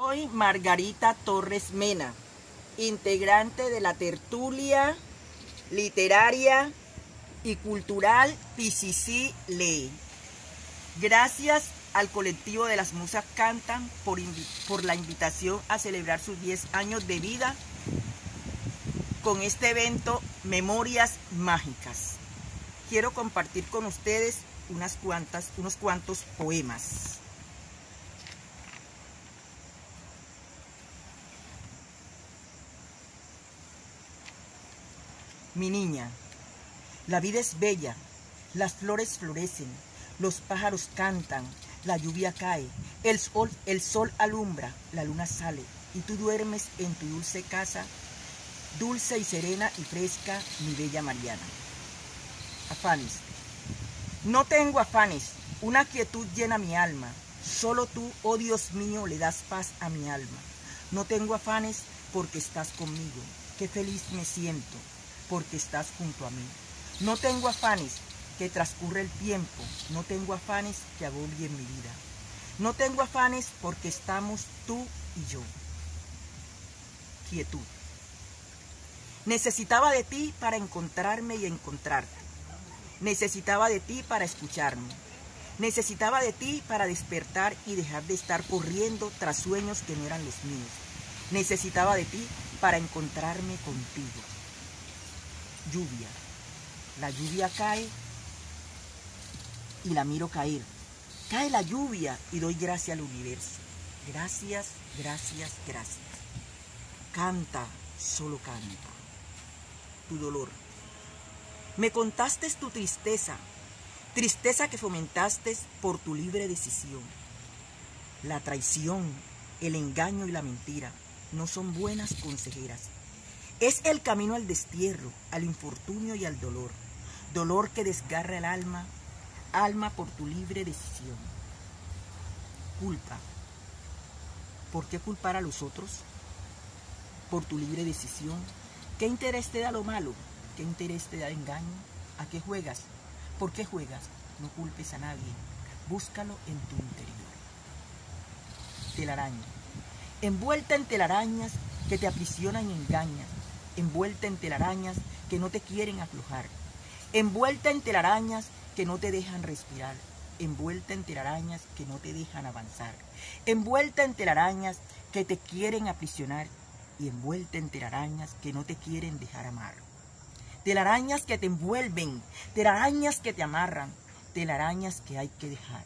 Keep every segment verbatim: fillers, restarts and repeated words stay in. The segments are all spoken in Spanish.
Soy Margarita Torres Mena, integrante de la tertulia literaria y cultural P C C Lee. Gracias al colectivo de las Musas Cantan por, por la invitación a celebrar sus diez años de vida con este evento Memorias Mágicas. Quiero compartir con ustedes unas cuantas, unos cuantos poemas. Mi niña, la vida es bella, las flores florecen, los pájaros cantan, la lluvia cae, el sol, el sol alumbra, la luna sale, y tú duermes en tu dulce casa, dulce y serena y fresca, mi bella Mariana. Afanes. No tengo afanes, una quietud llena mi alma, solo tú, oh Dios mío, le das paz a mi alma. No tengo afanes porque estás conmigo, qué feliz me siento porque estás junto a mí. No tengo afanes que transcurre el tiempo, no tengo afanes que agobien mi vida. No tengo afanes porque estamos tú y yo. Quietud. Necesitaba de ti para encontrarme y encontrarte. Necesitaba de ti para escucharme. Necesitaba de ti para despertar y dejar de estar corriendo tras sueños que no eran los míos. Necesitaba de ti para encontrarme contigo. Lluvia. La lluvia cae y la miro caer. Cae la lluvia y doy gracias al universo. Gracias, gracias, gracias. Canta, solo canta. Tu dolor. Me contaste tu tristeza, tristeza que fomentaste por tu libre decisión. La traición, el engaño y la mentira no son buenas consejeras. Es el camino al destierro, al infortunio y al dolor. Dolor que desgarra el alma, alma por tu libre decisión. Culpa. ¿Por qué culpar a los otros? Por tu libre decisión. ¿Qué interés te da lo malo? ¿Qué interés te da el engaño? ¿A qué juegas? ¿Por qué juegas? No culpes a nadie. Búscalo en tu interior. Telaraña. Envuelta en telarañas que te aprisionan y engañan. Envuelta en telarañas que no te quieren aflojar. Envuelta en telarañas que no te dejan respirar. Envuelta en telarañas que no te dejan avanzar. Envuelta en telarañas que te quieren aprisionar. Y envuelta en telarañas que no te quieren dejar amar. Telarañas que te envuelven, telarañas que te amarran, telarañas que hay que dejar.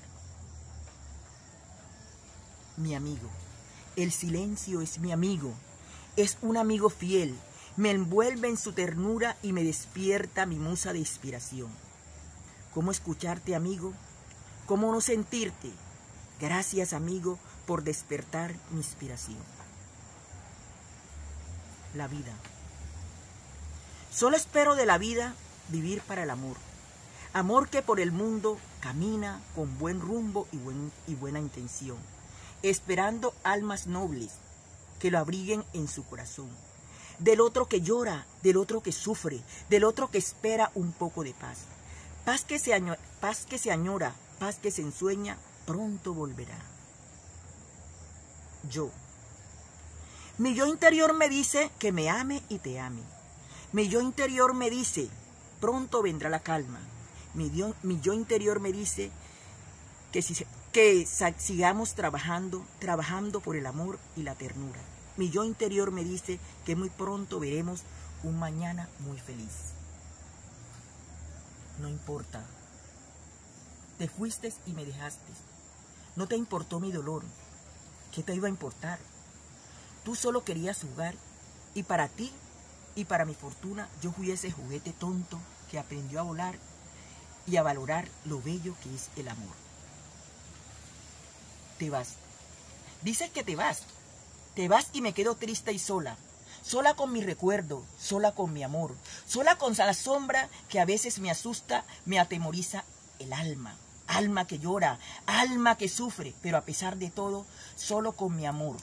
Mi amigo, el silencio es mi amigo, es un amigo fiel, me envuelve en su ternura y me despierta mi musa de inspiración. ¿Cómo escucharte, amigo? ¿Cómo no sentirte? Gracias, amigo, por despertar mi inspiración. La vida. Solo espero de la vida vivir para el amor. Amor que por el mundo camina con buen rumbo y, buen, y buena intención. Esperando almas nobles que lo abriguen en su corazón. Del otro que llora, del otro que sufre, del otro que espera un poco de paz. Paz que se añora, paz que se añora, paz que se ensueña, pronto volverá. Yo. Mi yo interior me dice que me ame y te ame. Mi yo interior me dice, pronto vendrá la calma. Mi, Dios, mi yo interior me dice que, si, que sigamos trabajando, trabajando por el amor y la ternura. Mi yo interior me dice que muy pronto veremos un mañana muy feliz. No importa. Te fuiste y me dejaste. No te importó mi dolor. ¿Qué te iba a importar? Tú solo querías jugar y para ti y para mi fortuna yo fui ese juguete tonto que aprendió a volar y a valorar lo bello que es el amor. Te vas. Dices que te vas. Te vas y me quedo triste y sola. Sola con mi recuerdo, sola con mi amor. Sola con la sombra que a veces me asusta, me atemoriza el alma. Alma que llora, alma que sufre, pero a pesar de todo, solo con mi amor.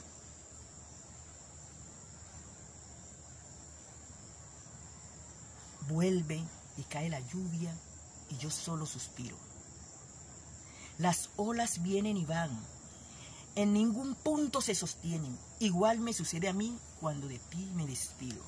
Vuelve y cae la lluvia y yo solo suspiro. Las olas vienen y van, en ningún punto se sostienen. Igual me sucede a mí cuando de ti me despido.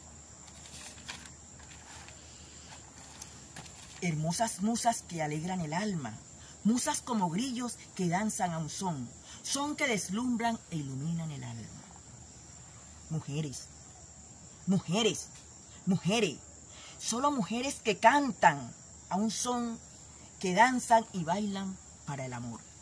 Hermosas musas que alegran el alma, musas como grillos que danzan a un son, son que deslumbran e iluminan el alma. Mujeres, mujeres, mujeres, solo mujeres que cantan a un son, que danzan y bailan para el amor.